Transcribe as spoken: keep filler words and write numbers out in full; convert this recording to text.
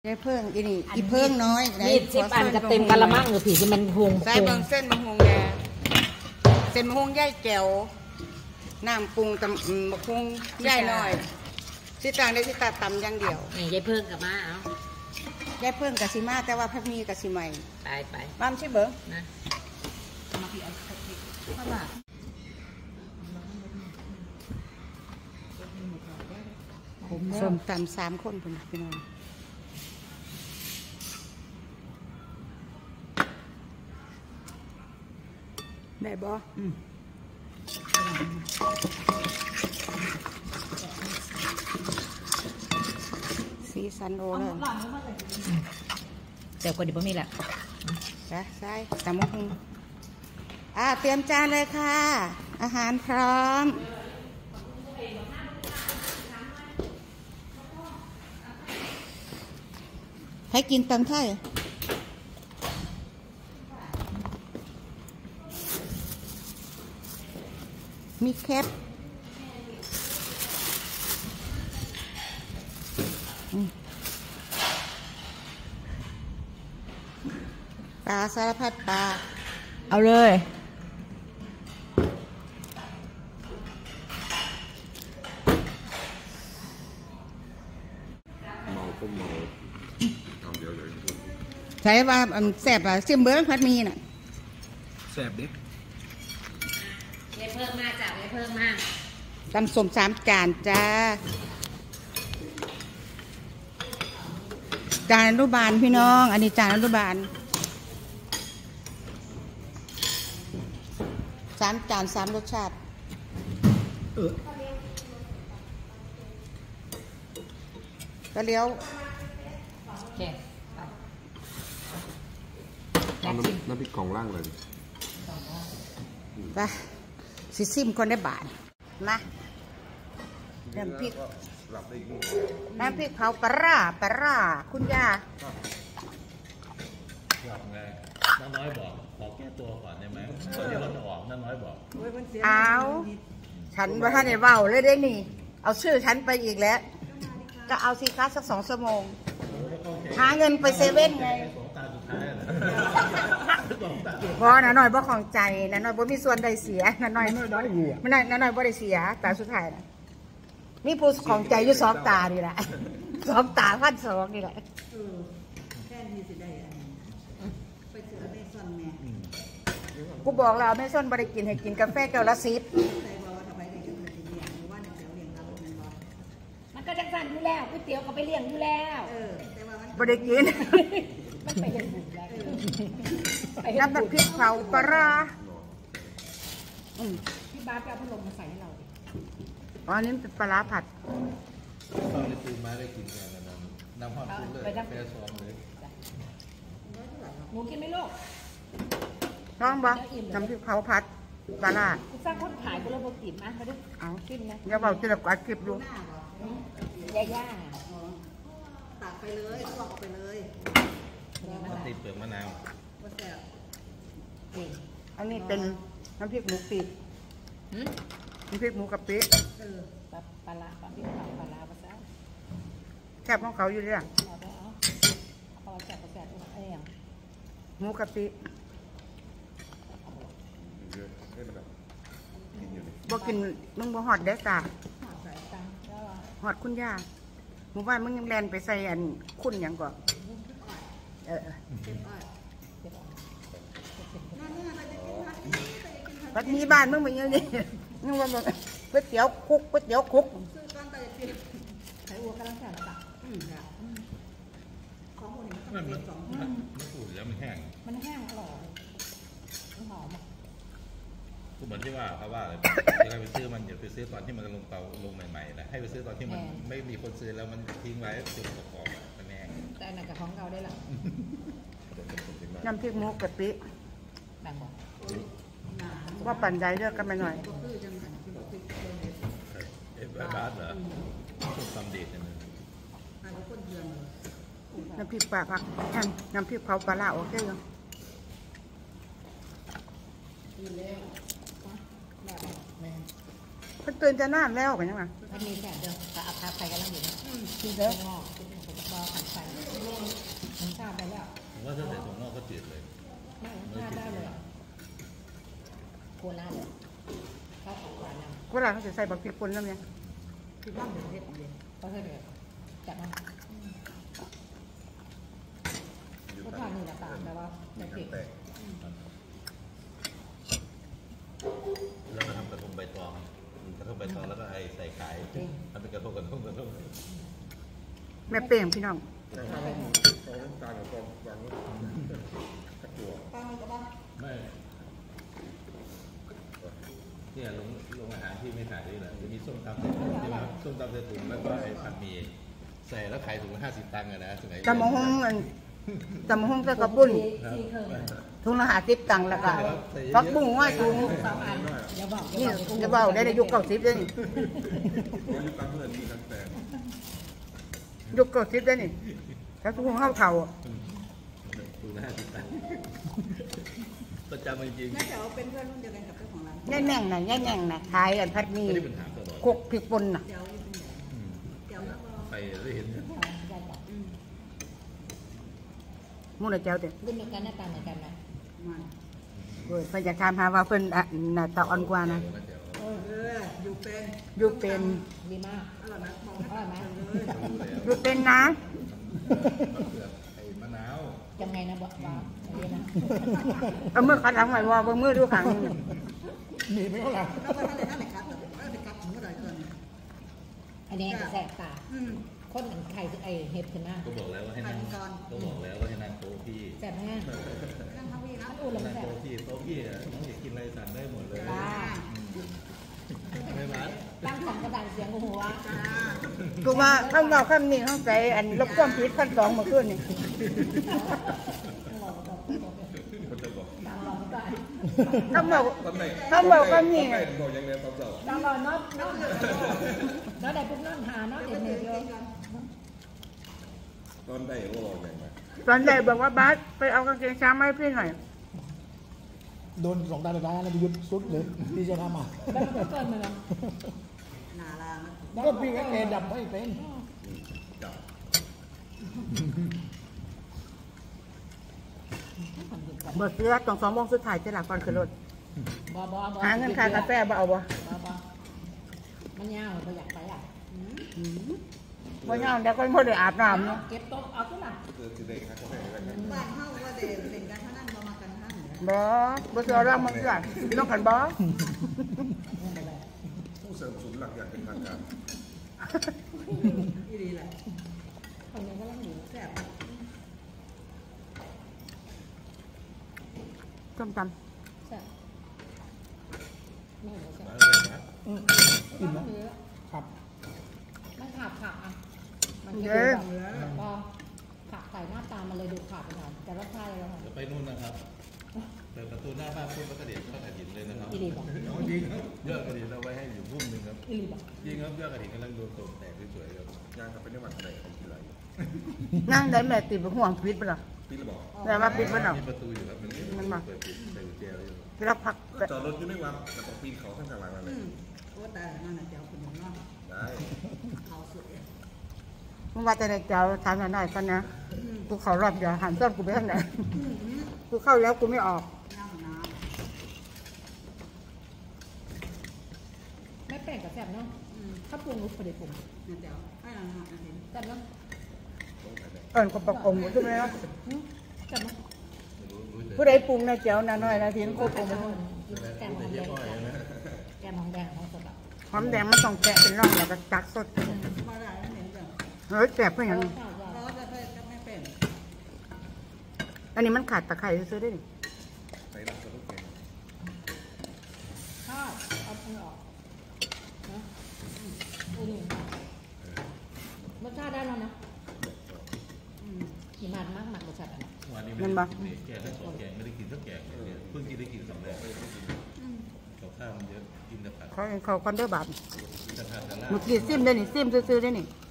ได้เพิ่งอีนี่อีเพิ่งน้อยนี่สิบอันกับเต็มกะละมังหรือผีที่มันหงใส่บางเส้นบางหงแดงเส้นบางหงย่ายแก้วน้ำปรุงตำบางหงย่ายน้อยสิตางได้สิตาตำอย่างเดียวนี่ยายเพิ่งกับมาเอายายเพิ่งกับสิมาแต่ว่าพักมีกับสิใหม่ไปไปบ้านใช่เบิ้งนะมาพี่เอาข้าวหลามส้มตำสามคนผมพี่น้องได้บ่อืมสีสันโอเลยแต่กว่าดีป่ะมีแหละจ้ะใช่ตำมะฮุงอ่าเตรียมจานเลยค่ะอาหารพร้อมให้กินตำไทยมีแคปปลาสารพัดปลาเอาเลยเมาก็เมาเอาเดี๋ยวเลยใช่ว่าแซ่บอ่ะซิมเบิ้งพัดมีน่ะแซ่บดิยายเพิ่มมากจ้ะยายเพิ่มมากตำส้มสามจานจ้าจานอนุบาลพี่น้องอันนี้จานอนุบาลสามจานสามรสชาติเออก็เลี้ยวโอเคเอาน้ำน้ำพริกกล่องล่างเลยไปซิซิมคนได้บาทมาน้ำพริกน้ำพริกเผาปลาปลาคุณย่าบอกไงน้าน้อยบอกขอแก้ตัวก่อนได้ไหมตอนที่เราจะออกน้าน้อยบอกเอาฉันว่าท่านเนี่ยเบาเลยได้นี่เอาชื่อฉันไปอีกแล้วก็เอาสิคะสักสองชั่วโมงหาเงินไปเซเว่นไงพอนะหน่อยบ่ของใจนะหน่อยบ่มีส่วนใดเสียนะหน่อยไม่ได้นะหน่อยบ่ได้เสียแต่สุดท้ายนะนี่ผู้ของใจอยู่สองตาดีแหละสองตาพันสองนี่แหละแค่นี้สิได้ไปเสือแม่ซ่อนแม่กูบอกแล้วแม่ซ่อนบ่ได้กินให้กินกาแฟแก้วละสิบมันก็จังสั่นอยู่แล้วก๋วยเตี๋ยวก็ไปเลี้ยงอยู่แล้วบ่ได้กินน้ำพริกเผาปลาพี่บาสเอาพัดลมมาใส่ให้เราอ๋อนี่เป็นปลาผัดตอนที่ซื้อมาได้กินกันนะน้ำหอมคุ้มเลยแค่ซองเลยหมูกินไหมลูกลองบ่น้ำพริกเผาผัดปลาสร้างคนขายก็เลยบอกกินนะมาดูเอากินนะอย่าบอกจะแบบอัดคลิปดูย่าย่าตักไปเลยลอกไปเลยติดเปลือกมะนาวอันนี้เป็นน้ำพริกหมูปีกน้ำพริกหมูกะปิเออปลาลาปลาพริกเผาปลาลาภาษาแซ่บของเขาอยู่เลยอ่ะเอาไปเอาพอแซ่บแซ่บเอ้ยหมูกะปิบ่กินมึงบ่หอดได้จ้าหอดคุณย่าหมู่บ้านมึงยังแลนไปใส่อันคุณยังก่อนเออปัดมีบ้านมึงเป็นยังไงนึกว่ามึงก๋วยเตี๋ยวคุกก๋วยเตี๋ยวคุกใช้วัวกำลังแข็งจ้ะของคนนี้มันเป็นสองมันอุ่นแล้วมันแห้งมันแห้งอร่อยมันหอมก็เหมือนที่ว่าเขาว่าเลยเวลาไปซื้อมันอย่าไปซื้อตอนที่มันลงเตาลงใหม่ๆนะให้ไปซื้อตอนที่มันไม่มีคนซื้อแล้วมันทิ้งไว้จุดประกอบมันแห้งแต่หนักกับของเราได้ละน้ำพริกหมูกะปิดังบอกว่าปั่นใจเลือกกันไปหน่อยเอ๊ะบ้านเหรอต้มตำเด็ดเนี่ยน้ำพริกปลาผักน้ำพริกเผาปลาโอเคยังเพิ่งตื่นจะน่านแล้วกันยังไงมันมีแค่เดียวแต่อัพทับไฟกันแล้วอยู่นะกินเด้อรอขันไฟโคราชเลยข้าวของหวานนเวลาเขาจะใส่บักพริกป่นแล้วเนี่ยำคือว่าเดือดเด็ดเย็นก็เท่าเดิมจัดมาก็ทานนี่แหละต่างแต่ว่าไม่เผ็ดแล้วก็ทำกระทงใบตองกระทงใบตองแล้วก็ไอใส่ขายทำเป็นกระทงกระทงกระทงแม่เป้งพี่น้องแต่ถ้าเราเราต้องการกับกองวางตะกัวไม่เนี่ยลงลงอาหารที่ไม่ขายนี่แหละจะมีส้มตำใส่ถุงใช่ไหมส้มตำใส่ถุงแล้วก็ไอ้ผัดหมี่ใส่แล้วขายถุงละห้าสิบตังค์อะนะสมัยจำมะฮงอันจำมะฮงใส่กระปุ้นซีเคิร์ถุงละห้าสิบตังค์แล้วก็ฟักบุ้งว่าถุงสองอันอย่าบอกนี่จะเบาได้ในยุคเก้าสิบเลยนี่เราอยู่ตามเพื่อนมีทั้งแต่ยุคเก้าสิบเลยนี่แล้วถุงข้าวเท่าถุงละห้าสิบตังค์ประจำจริงน่าจะเอาเป็นเพื่อนรุ่นเดียวกันกับเจ้าของร้านแง่แง่งน่ะแง่แง่งน่ะขายอันพัดหมีไม่ได้เป็นถามตลอดคกพริกป่นน่ะเดี๋ยวอยู่ตรงไหนเดี๋ยวแล้วก็ไปได้เห็นอืมหมุ่นเจ้าเด็ดรุ่นเดียวกันหน้าตาเหมือนกันนะมาเว้ยเพิ่นอยากถามหาว่าเพิ่นอ่ะน่ะตาอ่อนกว่านะเอออยู่เป็นอยู่เป็นดีมากอร่อยไหมบอกอร่อยไหมอยู่เป็นนะมะเขือไอ้มะนาวยังไงนะบอกว่าอะไรนะเอามือขัดหลังไว้ว่าเบิ่งมือดูขังนี่แล้วก็ท่านเลยท่านไหนกัดแบบเออไปกัดถึงเมื่อไหร่ก่อนอันนี้จะแสบตาอืมคนเหมือนไข่ไอเห็ดขึ้นมาก็บอกแล้วว่าให้นั่งก็บอกแล้วว่าให้นั่งโต๊ะพี่แสบแห้งนั่งทับพี่นะอุ่นแล้วมันนั่งแสบโต๊ะพี่โต๊ะพี่อะน้องอยากกินอะไรสั่งได้หมดเลยจ้าไม่มาตั้งขันกระดานเสียงกูหัวจ้ากูว่าข้างนอกข้างนี้ข้างใส่อันลบความผิดขั้นสองเมื่อคืนนี่มันจะบอกตามรอนก่อนข้างนอกตอนไหนข้างนอกข้างนี้ตอนไหนบอกยังไงตอนเสาร์ตามรอนน็อตน็อตน็อตได้ปุ๊บน็อตหาน็อตเด็ดเด็ดเลยตอนไหนก็บอกอย่างไรตอนใดบอกว่าบาสไปเอากางเกงช้างมาให้พี่หน่อยโดนสองตาสุดท้ายนะพิยุทธ์สุดเลยพี่จะทำอ่ะแล้วมันก็เกินมาแล้วนาลานะก็พี่ก็เอดับไม่เป็นจับเบิกเรือตรงสองโมงสุดท้ายจะหลับก่อนขึ้นรถบอบอบอหาเงินค่ากาแฟบ่เอาบ่บอบอมันยาวเราอยากไปอ่ะบ่ยอมเดี๋ยวก็บ่ได้อาบน้ำเนาะเก็บโต๊ะเอาขึ้นมาคือคือเด็กครับก็ไม่ได้กันบ้านเฮาว่าเด็กเล่นกันเท่านั้นบ่มากันท่านเนี่ยบ่บ่สิเอาร่างมันก่อนต้องกันบ่ผู้เสริมศูนย์หลักอย่างเป็นทางการอีดีแหละคนนี้ก็ต้องอยู่แซ่บส้มตใช่ไม่เหรอใช่มาเลยนะอืมอิ่มนะเยอะครับมันขาดผักอ่ะ มันำจะเด้อดูแบบพอผักใส่หน้าตามันเลยดูขาดไปหน่อยแต่รสชาติแล้วค่ะเดี๋ยวไปนู่นนะครับเปิดประตูหน้าบ้านพุ่มกระเดียดทอดกระถิ่นเลยนะครับอีหลีบอกเอาจริงครับยอดกระถิ่นเราไว้ให้อยู่พุ่มหนึ่งครับอีหลีบอกจริงครับยอดกระถิ่นกำลังโดนตกแตกสวยๆครับย่างกับเป็นจังหวัดอะไรของที่ไรนั่งได้แม่ติดห่วงปิดบ่ล่ะพี่ระบอกแต่ว่าปิดบ่ดอกมีประตูอยู่ครับมันมันมาเปิดปิดใส่กุญแจไว้อยู่เวลาพักจอดรถอยู่ในวัดแต่ต้องปีนเขาทั้งกลางหลังเลอืยมโอ้แต่นั่นน่ะเดี๋ยวคนหนึ่งเนาะได้เขาสุดเนี่ยมึงว่าแต่ได้เจ้าถามหน่อยก่อนนะกูเข้ารอบเดียวหันซ้อนกูไปทางไหนกูเข้าแล้วกูไม่ออกน้ำน้ไม่แปลกกับแซ่บเนาะำอืมถ้าปรุงรู้ประเดี๋ยวปรุงเนี่ยเดี๋ยวให้เราหน่อยนะเห็นแซ่บเนาะเอิ้นก็ประกงใช่ไหมเนาะหึแซ่บเนาะผู้ใดปรุงนะเจ้าน่ะน้อยนะทีนโคปรุงแกงหอมแดงแกงหอมแดงของสดอ่ะหอมแดงมันต้องแกะเป็นร่องแล้วก็ตักสดมาได้เห็นจังเฮ้ยแซ่บเพื่อหยังข้าวจ้าเพราะว่าจะไปจะไม่เป็นอันนี้มันขาดตะไคร้ซื้อได้ดิใส่หลักสรุปเองข้าวเอาไปออกนะอืมรสชาติได้แล้วนะอืมมีมันมากหมักรสชาติอะไรวันนี้ไม่ได้กินแกงทั้งสองแกงไม่ได้กินสักแกงเลยเพิ่งกินได้กินสองแกงอืมกับข้าวมันเยอะกินแต่ผักเขาเขาคอนเดอร์บาทกินแต่ผักแต่ลาบเมื่อกี้ซิมได้นี่ซิมซื้อๆได้นี่อ